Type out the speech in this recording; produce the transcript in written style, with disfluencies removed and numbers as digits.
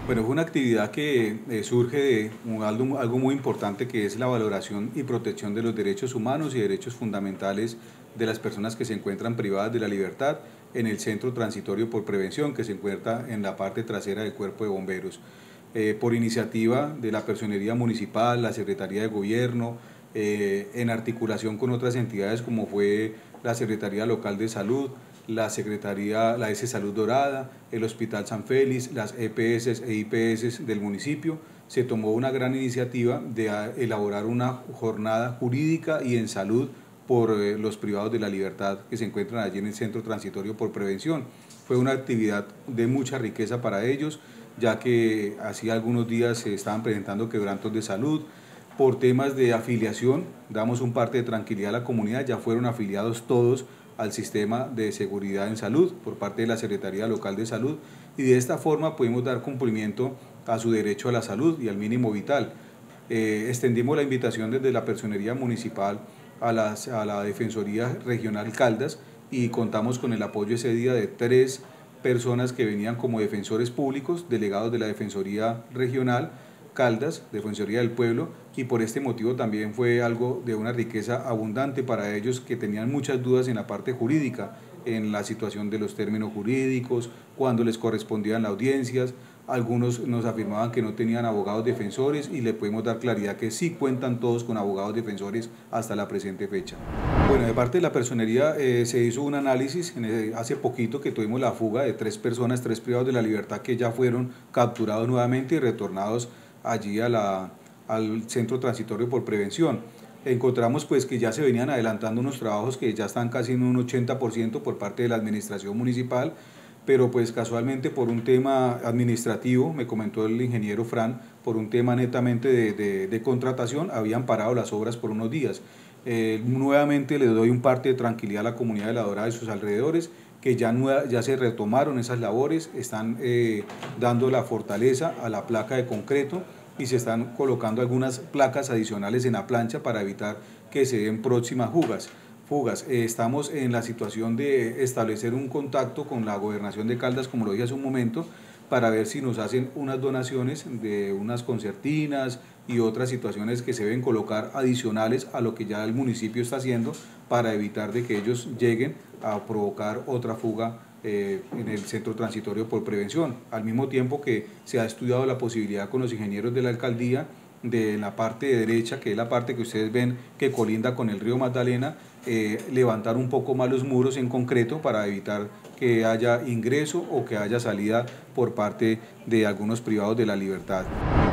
Bueno, fue una actividad que surge de algo muy importante, que es la valoración y protección de los derechos humanos y derechos fundamentales de las personas que se encuentran privadas de la libertad en el Centro Transitorio por Prevención, que se encuentra en la parte trasera del Cuerpo de Bomberos. Por iniciativa de la Personería Municipal, la Secretaría de Gobierno, en articulación con otras entidades como fue la Secretaría Local de Salud, la Secretaría, la S Salud Dorada, el Hospital San Félix, las EPS e IPS del municipio, se tomó una gran iniciativa de elaborar una jornada jurídica y en salud por los privados de la libertad que se encuentran allí en el Centro Transitorio por Prevención. Fue una actividad de mucha riqueza para ellos, ya que hacía algunos días se estaban presentando quebrantos de salud. Por temas de afiliación, damos un parte de tranquilidad a la comunidad, ya fueron afiliados todos al sistema de seguridad en salud por parte de la Secretaría Local de Salud, y de esta forma pudimos dar cumplimiento a su derecho a la salud y al mínimo vital. Extendimos la invitación desde la Personería Municipal a la Defensoría Regional Caldas, y contamos con el apoyo ese día de 3 personas que venían como defensores públicos, delegados de la Defensoría Regional Caldas, Defensoría del Pueblo, y por este motivo también fue algo de una riqueza abundante para ellos, que tenían muchas dudas en la parte jurídica, en la situación de los términos jurídicos, cuando les correspondían las audiencias. Algunos nos afirmaban que no tenían abogados defensores, y le podemos dar claridad que sí cuentan todos con abogados defensores hasta la presente fecha. Bueno, de parte de la personería se hizo un análisis hace poquito, que tuvimos la fuga de 3 personas, 3 privados de la libertad, que ya fueron capturados nuevamente y retornados allí al Centro Transitorio por Prevención. Encontramos pues que ya se venían adelantando unos trabajos que ya están casi en un 80% por parte de la administración municipal, pero pues casualmente por un tema administrativo, me comentó el ingeniero Fran, por un tema netamente de contratación, habían parado las obras por unos días. Nuevamente les doy un parte de tranquilidad a la comunidad de La Dorada y sus alrededores, que ya se retomaron esas labores, están dando la fortaleza a la placa de concreto, y se están colocando algunas placas adicionales en la plancha para evitar que se den próximas fugas. Estamos en la situación de establecer un contacto con la Gobernación de Caldas, como lo dije hace un momento, para ver si nos hacen unas donaciones de unas concertinas y otras situaciones que se deben colocar adicionales a lo que ya el municipio está haciendo, para evitar de que ellos lleguen a provocar otra fuga en el Centro Transitorio por Prevención. Al mismo tiempo que se ha estudiado la posibilidad con los ingenieros de la alcaldía, de la parte de derecha, que es la parte que ustedes ven que colinda con el río Magdalena, levantar un poco más los muros en concreto para evitar que haya ingreso o que haya salida por parte de algunos privados de la libertad.